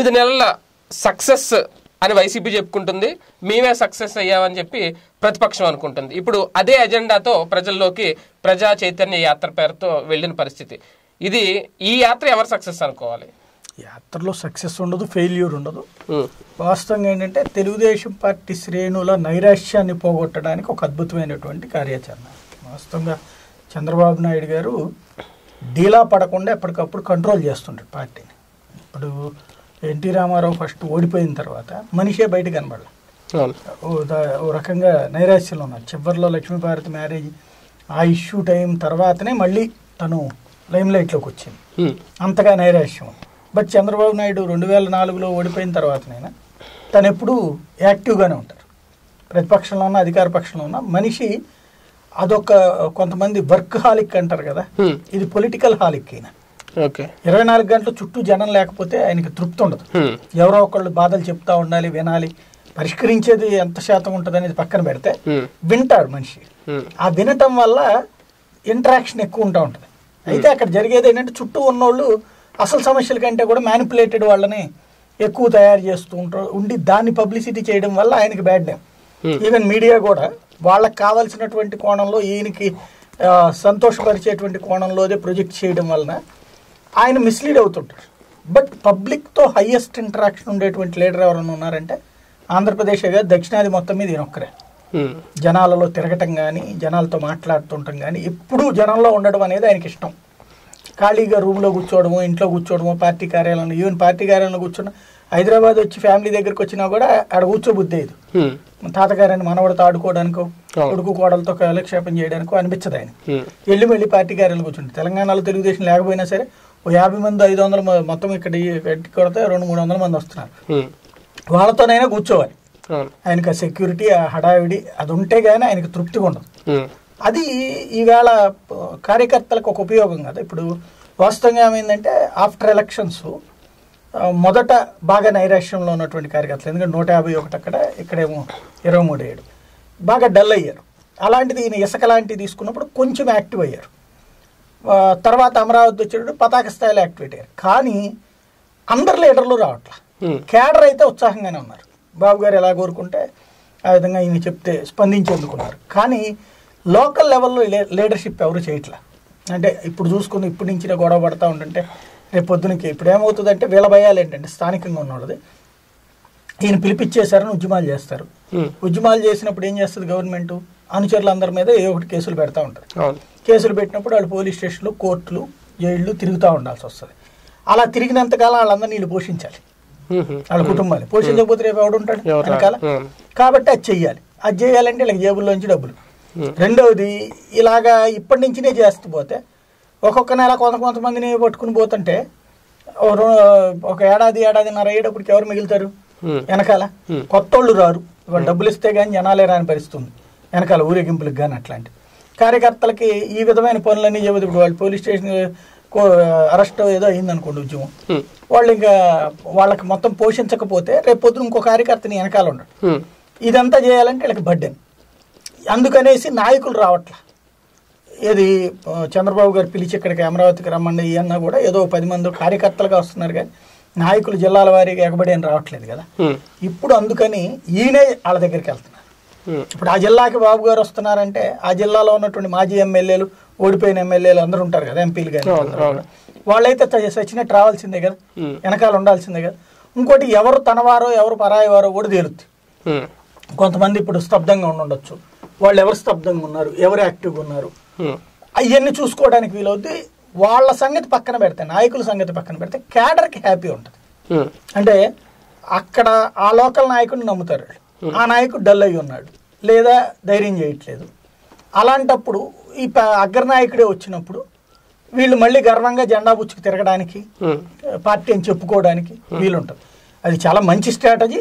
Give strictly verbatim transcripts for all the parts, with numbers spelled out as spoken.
ఎనిమిది నెలల సక్సెస్ అని వైసీపీ చెప్పుకుంటుంది, మేమే సక్సెస్ అయ్యామని చెప్పి ప్రతిపక్షం అనుకుంటుంది. ఇప్పుడు అదే అజెండాతో ప్రజల్లోకి ప్రజా చైతన్య యాత్ర పేరుతో వెళ్ళిన పరిస్థితి. ఇది ఈ యాత్ర ఎవరు సక్సెస్ అనుకోవాలి? యాత్రలో సక్సెస్ ఉండదు, ఫెయిల్యూర్ ఉండదు. వాస్తవంగా ఏంటంటే తెలుగుదేశం పార్టీ శ్రేణుల నైరాశ్యాన్ని పోగొట్టడానికి ఒక అద్భుతమైనటువంటి కార్యాచరణ. వాస్తవంగా చంద్రబాబు నాయుడు గారు డీలా పడకుండా ఎప్పటికప్పుడు కంట్రోల్ చేస్తుంటారు పార్టీని. ఇప్పుడు ఎన్టీ రామారావు ఫస్ట్ ఓడిపోయిన తర్వాత మనిషే బయట కనబడాలి, ఓ రకంగా నైరాశ్యంలో ఉన్నారు. చివరిలో లక్ష్మీపార్వతి మ్యారేజ్ ఆ ఇష్యూ టైం తర్వాతనే మళ్ళీ తను లైమ్ లైట్లోకి వచ్చింది, అంతగా నైరాశ్యం. బట్ చంద్రబాబు నాయుడు రెండు వేల నాలుగులో ఓడిపోయిన తర్వాతనైనా తను ఎప్పుడూ యాక్టివ్గానే ఉంటారు. ప్రతిపక్షంలో ఉన్న అధికార పక్షంలో ఉన్న మనిషి అదొక కొంతమంది వర్క్ హాలిక్ అంటారు కదా, ఇది పొలిటికల్ హాలిక్. అయినా ఇరవై నాలుగు గంటలు చుట్టూ జనం లేకపోతే ఆయనకి తృప్తి ఉండదు. ఎవరో ఒకళ్ళు బాధలు చెప్తా ఉండాలి, వినాలి. పరిష్కరించేది ఎంత శాతం ఉంటుంది అనేది పక్కన పెడితే వింటాడు మనిషి. ఆ వినటం వల్ల ఇంటరాక్షన్ ఎక్కువ ఉంటా ఉంటుంది. అయితే అక్కడ జరిగేది ఏంటంటే చుట్టూ ఉన్నోళ్ళు అసలు సమస్యల కంటే కూడా మ్యానిపులేటెడ్ వాళ్ళని ఎక్కువ తయారు చేస్తూ ఉంటారు ఉండి దాన్ని పబ్లిసిటీ చేయడం వల్ల ఆయనకి బ్యాడ్ నేమ్. ఈవెన్ మీడియా కూడా వాళ్ళకి కావాల్సినటువంటి కోణంలో ఈయనకి సంతోషపరిచేటువంటి కోణంలోదే ప్రొజెక్ట్ చేయడం వలన ఆయన మిస్లీడ్ అవుతుంటారు. బట్ పబ్లిక్తో హయ్యెస్ట్ ఇంటరాక్షన్ ఉండేటువంటి లీడర్ ఎవరైనా ఉన్నారంటే ఆంధ్రప్రదేశ్ కాదు, దక్షిణాది మొత్తం మీద ఈయన ఒక్కరే. జనాలలో తిరగటం కానీ, జనాలతో మాట్లాడుతుంటాం కానీ, ఎప్పుడూ జనంలో ఉండడం అనేది ఆయనకి ఇష్టం. ఖాళీగా రూమ్లో కూర్చోవడము, ఇంట్లో కూర్చోవడము, పార్టీ కార్యాలయంలో, ఈవెన్ పార్టీ కార్యాలయంలో కూర్చున్న హైదరాబాద్ వచ్చి ఫ్యామిలీ దగ్గరికి వచ్చినా కూడా ఆడ కూర్చోబుద్ధి అయ్యేది. తాతగారిని మనవడితో ఆడుకోవడానికో, కొడుకు కోడలతో కాలక్షేపం చేయడానికో అనిపించదు ఆయన. వెళ్ళి మళ్ళీ పార్టీ కార్యాలయంలో కూర్చుంటే తెలంగాణలో తెలుగుదేశం లేకపోయినా సరే ఓ యాభై మంది ఐదు వందల మొత్తం ఇక్కడ కట్టి కొడితే రెండు మూడు వందల మంది వస్తున్నారు. వాళ్ళతోనైనా కూర్చోవాలి. ఆయనకు ఆ సెక్యూరిటీ, ఆ హడావిడి అది ఉంటే గానీ ఆయనకు తృప్తిగా ఉండదు. అది ఈవేళ కార్యకర్తలకు ఒక ఉపయోగం కదా. ఇప్పుడు వాస్తవంగా ఏమైందంటే ఆఫ్టర్ ఎలక్షన్స్ మొదట బాగా నైరాశ్యంలో ఉన్నటువంటి కార్యకర్తలు, ఎందుకంటే నూట యాభై ఒకటి అక్కడ, ఇక్కడేమో ఇరవై మూడు ఏడు బాగా డల్ అయ్యారు. అలాంటిది ఈయన ఇసుక లాంటివి తీసుకున్నప్పుడు కొంచెం యాక్టివ్ అయ్యారు. తర్వాత అమరావతి వచ్చేటప్పుడు పతాక స్థాయిలో యాక్టివేట్ అయ్యారు. కానీ అందరు లీడర్లు రావట్లా. కేడర్ అయితే ఉత్సాహంగానే ఉన్నారు. బాబు గారు ఎలా కోరుకుంటే ఆ విధంగా ఈయన చెప్తే స్పందించేందుకున్నారు. కానీ లోకల్ లెవెల్లో లీడర్షిప్ ఎవరు చేయట్లా. అంటే ఇప్పుడు చూసుకుని ఇప్పటి నుంచి గొడవ పడతా ఉంటుంటే రేపు పొద్దునకి ఇప్పుడు ఏమవుతుందంటే వీళ్ళ భయాలు ఏంటంటే స్థానికంగా ఉన్నది ఈయన పిలిపించేశారని ఉద్యమాలు చేస్తారు. ఉద్యమాలు చేసినప్పుడు ఏం చేస్తుంది గవర్నమెంట్, అనుచరులందరి మీద ఏ ఒకటి కేసులు పెడతా ఉంటారు. కేసులు పెట్టినప్పుడు వాళ్ళు పోలీస్ స్టేషన్లు, కోర్టులు, జైళ్ళు తిరుగుతూ ఉండాల్సి వస్తుంది. అలా తిరిగినంతకాలం వాళ్ళందరినీ వీళ్ళు పోషించాలి, వాళ్ళ కుటుంబాన్ని పోషించకపోతే రేపు ఎవడుంటాడు వెనకాల. కాబట్టి అది చెయ్యాలి. అది చేయాలంటే వీళ్ళకి జేబుల్లోంచి డబ్బులు. రెండవది ఇలాగా ఇప్పటి నుంచినే చేస్తూ పోతే ఒక్కొక్క నెల కొంత కొంతమందిని పట్టుకుని పోతుంటే ఒక ఏడాది ఏడాదిన్నర అయ్యేటప్పటికి ఎవరు మిగులుతారు వెనకాల? కొత్త వాళ్ళు రారు. వాళ్ళు డబ్బులు ఇస్తే కానీ జనాలే రాని పరిస్థితుంది వెనకాల ఊరేగింపులకు కానీ. అట్లాంటి కార్యకర్తలకి ఈ విధమైన పనులన్నీ చెబుతూ ఇప్పుడు వాళ్ళు పోలీస్ స్టేషన్ అరెస్ట్ ఏదో అయిందనుకోండి ఉద్యమం, వాళ్ళు ఇంకా వాళ్ళకి మొత్తం పోషించకపోతే రేపు పొద్దున ఇంకో కార్యకర్తని వెనకాల ఉండడు. ఇదంతా చేయాలంటే వీళ్ళకి బడ్డెన్. అందుకనేసి నాయకులు రావట్లా. ఏది చంద్రబాబు గారు పిలిచి ఇక్కడికి అమరావతికి రమ్మండి ఇవన్నా కూడా ఏదో పది మంది కార్యకర్తలుగా వస్తున్నారు కానీ నాయకులు జిల్లాల వారీగా ఎగబడి అని రావట్లేదు కదా. ఇప్పుడు అందుకని ఈయనే వాళ్ళ దగ్గరికి వెళ్తున్నారు. ఇప్పుడు ఆ జిల్లాకి బాబు గారు వస్తున్నారంటే ఆ జిల్లాలో ఉన్నటువంటి మాజీ ఎమ్మెల్యేలు, ఓడిపోయిన ఎమ్మెల్యేలు అందరూ ఉంటారు కదా, ఎంపీలు కానీ, వాళ్ళైతే సచ్చినట్టు రావాల్సిందే కదా, వెనకాల ఉండాల్సిందే కదా. ఇంకోటి ఎవరు తనవారో ఎవరు పరాయి వారో కూడా తేలుద్ది. కొంతమంది ఇప్పుడు స్తబ్దంగా ఉండొచ్చు, వాళ్ళు ఎవరు స్తబ్దంగా ఉన్నారు, ఎవరు యాక్టివ్గా ఉన్నారు, అవన్నీ చూసుకోవడానికి వీలవుద్ది. వాళ్ళ సంగతి పక్కన పెడితే, నాయకుల సంగతి పక్కన పెడితే క్యాడర్కి హ్యాపీ ఉంటుంది. అంటే అక్కడ ఆ లోకల్ నాయకుడిని నమ్ముతారు. ఆ నాయకుడు డల్ అయ్యి ఉన్నాడు లేదా ధైర్యం చేయట్లేదు. అలాంటప్పుడు ఈ అగ్రనాయకుడే వచ్చినప్పుడు వీళ్ళు మళ్ళీ గర్వంగా జెండా బుచ్చుకు తిరగడానికి, పార్టీ అని చెప్పుకోవడానికి వీలుంటుంది. అది చాలా మంచి స్ట్రాటజీ,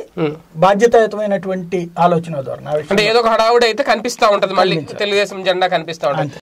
బాధ్యతాయుతమైనటువంటి ఆలోచన ద్వారా. అంటే ఏదో ఒక హడావుడి అయితే కనిపిస్తా ఉంటది, మళ్ళీ తెలుగుదేశం జెండా కనిపిస్తా ఉంటుంది.